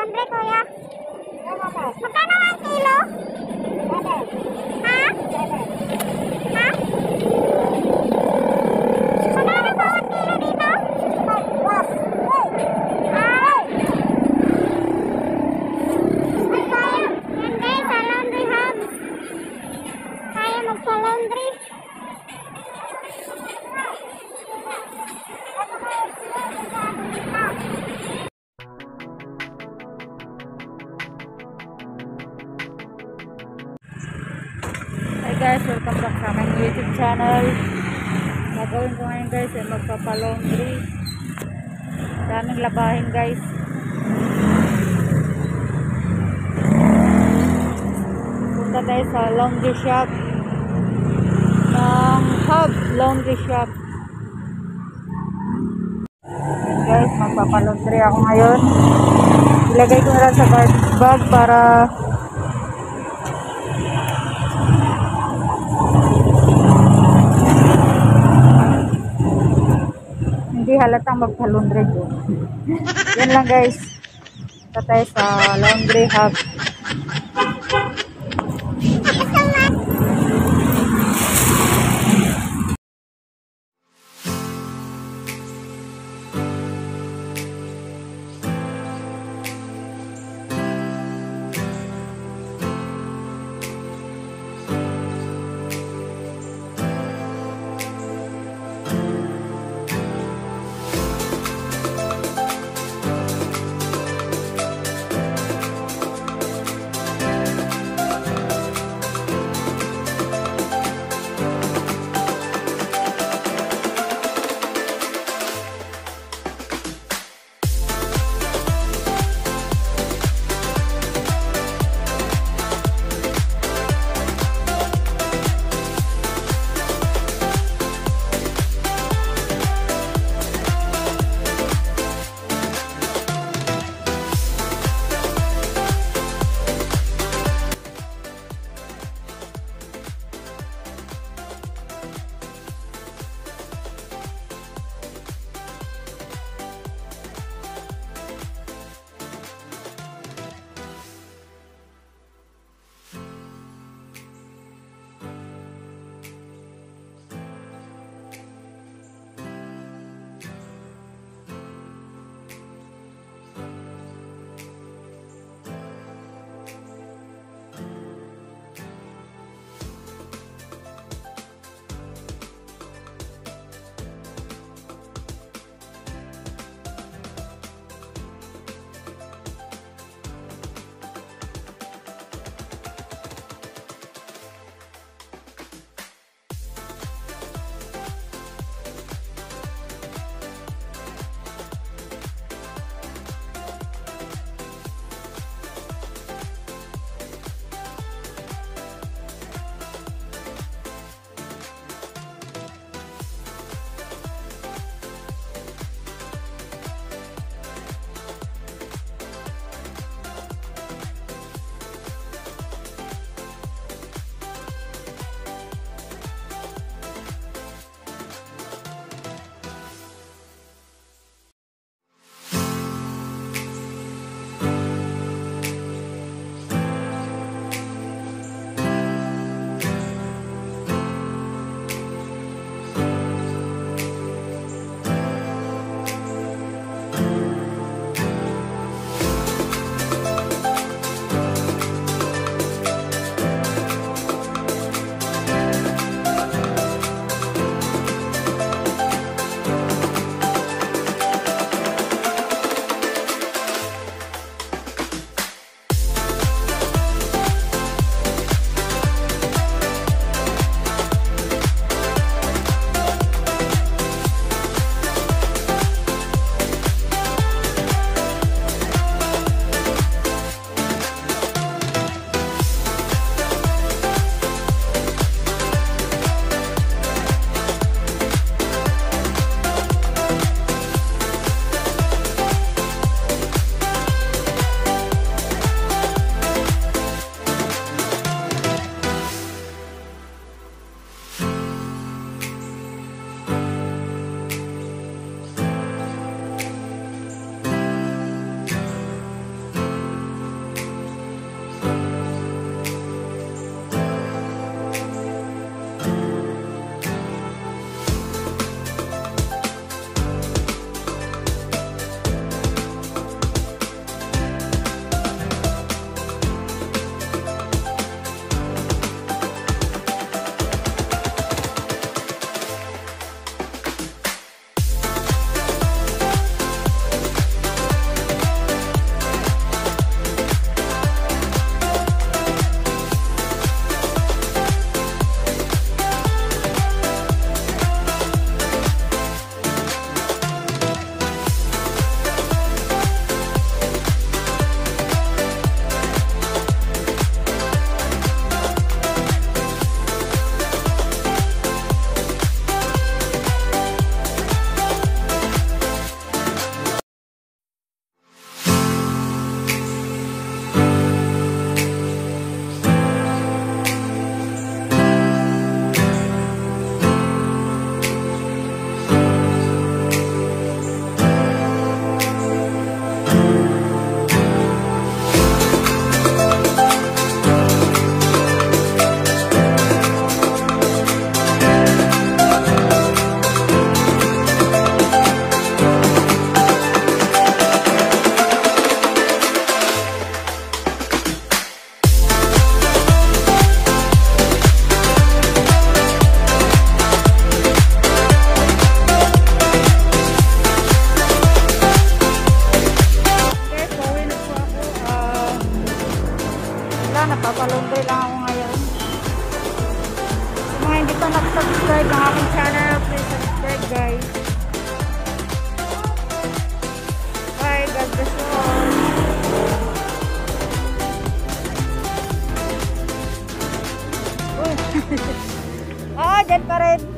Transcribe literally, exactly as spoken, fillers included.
laundry, kuya. Magkano ang kilo? Ha? Ha? Magkano po ang kilo dito? Ay! Yan guys, sa laundry hub. Kaya magsa-laundry. Hi guys, welcome back sa aking YouTube channel. Gagawin ko ngayon guys ay magpapalaundry. Daming labahin guys. Punta tayo sa laundry shop ng Hub Laundry Shop. Ayan guys, magpapalaundry ako ngayon. Ilagay ko na lang sa garbage bag para hindi halatang magpa-laundry ko. Yan lang guys. Tatay sa laundry hub. Magpapalaundry lang ako ngayon. Sa mga hindi pa nag-subscribe ng aking channel, please subscribe guys. Bye, God bless you all. Uy! Ah, dyan pa rin.